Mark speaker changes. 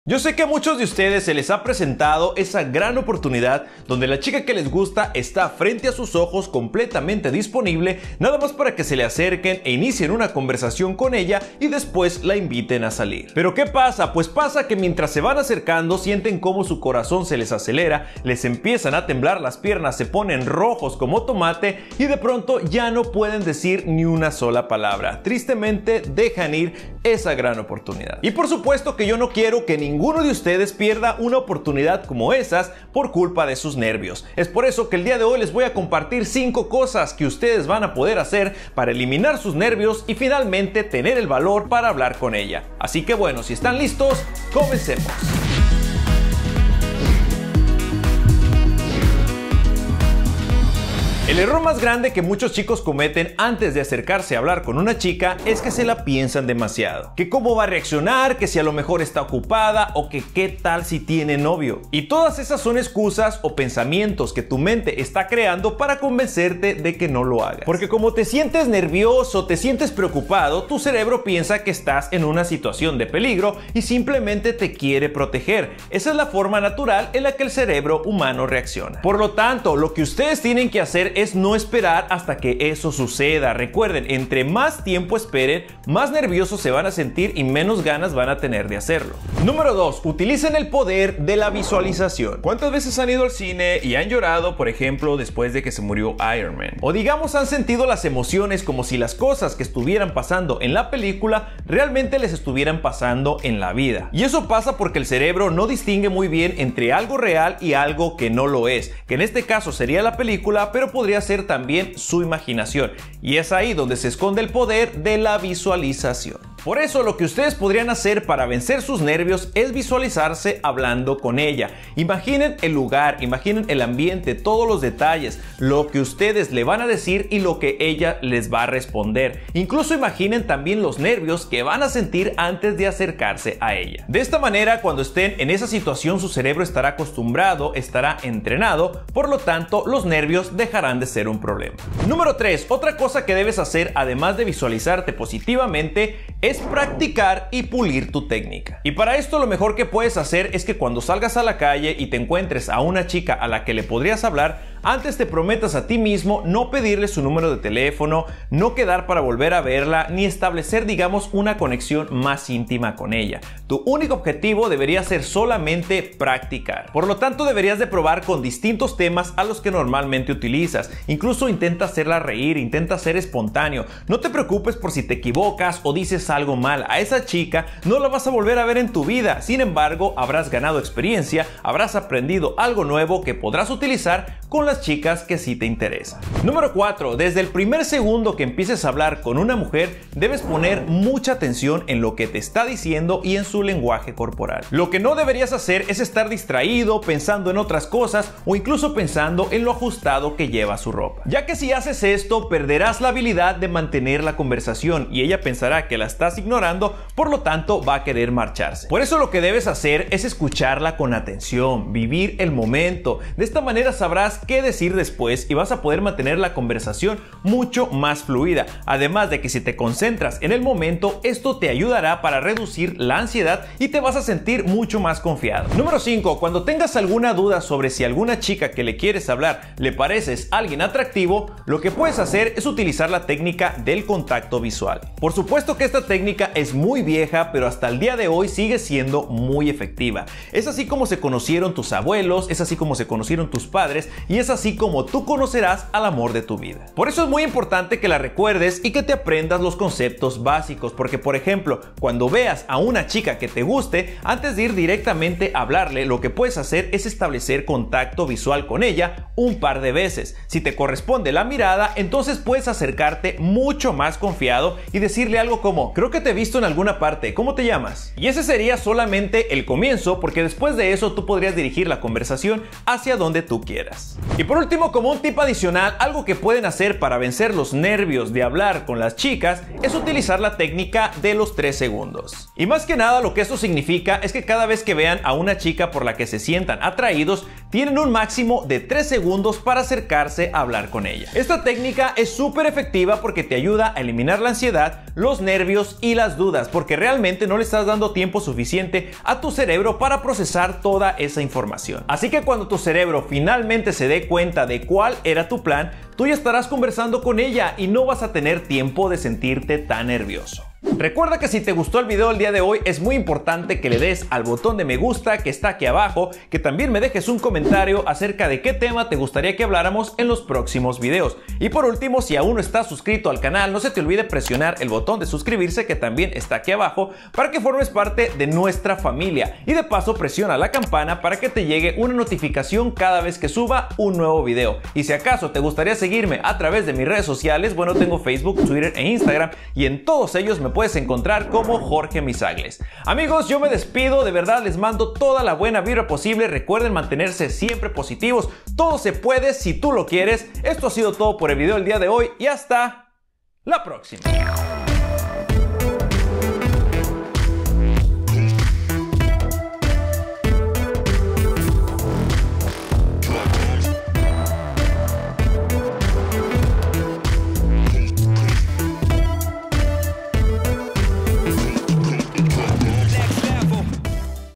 Speaker 1: Yo sé que a muchos de ustedes se les ha presentado esa gran oportunidad donde la chica que les gusta está frente a sus ojos completamente disponible, nada más para que se le acerquen e inicien una conversación con ella y después la inviten a salir. Pero ¿qué pasa? Pues pasa que mientras se van acercando sienten cómo su corazón se les acelera, les empiezan a temblar las piernas, se ponen rojos como tomate y de pronto ya no pueden decir ni una sola palabra. Tristemente dejan ir esa gran oportunidad. Y por supuesto que yo no quiero que ninguno de ustedes pierda una oportunidad como esas por culpa de sus nervios. Es por eso que el día de hoy les voy a compartir 5 cosas que ustedes van a poder hacer para eliminar sus nervios y finalmente tener el valor para hablar con ella. Así que bueno, si están listos, comencemos. El error más grande que muchos chicos cometen antes de acercarse a hablar con una chica es que se la piensan demasiado. Que cómo va a reaccionar, que si a lo mejor está ocupada o que qué tal si tiene novio. Y todas esas son excusas o pensamientos que tu mente está creando para convencerte de que no lo hagas. Porque como te sientes nervioso, te sientes preocupado, tu cerebro piensa que estás en una situación de peligro y simplemente te quiere proteger. Esa es la forma natural en la que el cerebro humano reacciona. Por lo tanto, lo que ustedes tienen que hacer es no esperar hasta que eso suceda. Recuerden, entre más tiempo esperen, más nerviosos se van a sentir y menos ganas van a tener de hacerlo. Número 2. Utilicen el poder de la visualización. ¿Cuántas veces han ido al cine y han llorado, por ejemplo, después de que se murió Iron Man? O digamos, han sentido las emociones como si las cosas que estuvieran pasando en la película realmente les estuvieran pasando en la vida. Y eso pasa porque el cerebro no distingue muy bien entre algo real y algo que no lo es, que en este caso sería la película, pero podría ser también su imaginación, y es ahí donde se esconde el poder de la visualización. Por eso lo que ustedes podrían hacer para vencer sus nervios es visualizarse hablando con ella. Imaginen el lugar, imaginen el ambiente, todos los detalles, lo que ustedes le van a decir y lo que ella les va a responder. Incluso imaginen también los nervios que van a sentir antes de acercarse a ella. De esta manera, cuando estén en esa situación, su cerebro estará acostumbrado, estará entrenado, por lo tanto los nervios dejarán de ser un problema. Número 3. Otra cosa que debes hacer, además de visualizarte positivamente, es practicar y pulir tu técnica. Y para esto lo mejor que puedes hacer es que cuando salgas a la calle y te encuentres a una chica a la que le podrías hablar, antes te prometas a ti mismo no pedirle su número de teléfono, no quedar para volver a verla, ni establecer, digamos, una conexión más íntima con ella. Tu único objetivo debería ser solamente practicar. Por lo tanto, deberías de probar con distintos temas a los que normalmente utilizas. Incluso intenta hacerla reír, intenta ser espontáneo. No te preocupes por si te equivocas o dices algo mal. A esa chica no la vas a volver a ver en tu vida. Sin embargo, habrás ganado experiencia, habrás aprendido algo nuevo que podrás utilizar con las chicas que sí te interesan. Número 4. Desde el primer segundo que empieces a hablar con una mujer, debes poner mucha atención en lo que te está diciendo y en su lenguaje corporal. Lo que no deberías hacer es estar distraído, pensando en otras cosas o incluso pensando en lo ajustado que lleva su ropa. Ya que si haces esto, perderás la habilidad de mantener la conversación y ella pensará que la estás ignorando, por lo tanto va a querer marcharse. Por eso lo que debes hacer es escucharla con atención, vivir el momento. De esta manera sabrás qué decir después y vas a poder mantener la conversación mucho más fluida. Además de que si te concentras en el momento, esto te ayudará para reducir la ansiedad y te vas a sentir mucho más confiado. Número 5. Cuando tengas alguna duda sobre si alguna chica que le quieres hablar le pareces alguien atractivo, lo que puedes hacer es utilizar la técnica del contacto visual. Por supuesto que esta técnica es muy vieja, pero hasta el día de hoy sigue siendo muy efectiva. Es así como se conocieron tus abuelos, es así como se conocieron tus padres y es así como tú conocerás al amor de tu vida. Por eso es muy importante que la recuerdes y que te aprendas los conceptos básicos, porque por ejemplo, cuando veas a una chica que te guste, antes de ir directamente a hablarle, lo que puedes hacer es establecer contacto visual con ella un par de veces. Si te corresponde la mirada, entonces puedes acercarte mucho más confiado y decirle algo como: creo que te he visto en alguna parte, ¿cómo te llamas? Y ese sería solamente el comienzo, porque después de eso tú podrías dirigir la conversación hacia donde tú quieras. Y por último, como un tip adicional, algo que pueden hacer para vencer los nervios de hablar con las chicas es utilizar la técnica de los 3 segundos. Y más que nada lo que esto significa es que cada vez que vean a una chica por la que se sientan atraídos, tienen un máximo de 3 segundos para acercarse a hablar con ella. Esta técnica es súper efectiva porque te ayuda a eliminar la ansiedad, los nervios y las dudas, porque realmente no le estás dando tiempo suficiente a tu cerebro para procesar toda esa información. Así que cuando tu cerebro finalmente se dé cuenta de cuál era tu plan, tú ya estarás conversando con ella y no vas a tener tiempo de sentirte tan nervioso. Recuerda que si te gustó el video del día de hoy es muy importante que le des al botón de me gusta que está aquí abajo, que también me dejes un comentario acerca de qué tema te gustaría que habláramos en los próximos videos. Y por último, si aún no estás suscrito al canal, no se te olvide presionar el botón de suscribirse que también está aquí abajo para que formes parte de nuestra familia. Y de paso presiona la campana para que te llegue una notificación cada vez que suba un nuevo video. Y si acaso te gustaría seguirme a través de mis redes sociales, bueno, tengo Facebook, Twitter e Instagram y en todos ellos me puedes encontrar como Jorge Misagles. Amigos, yo me despido, de verdad les mando toda la buena vibra posible. Recuerden mantenerse siempre positivos, todo se puede si tú lo quieres. Esto ha sido todo por el video del día de hoy y hasta la próxima.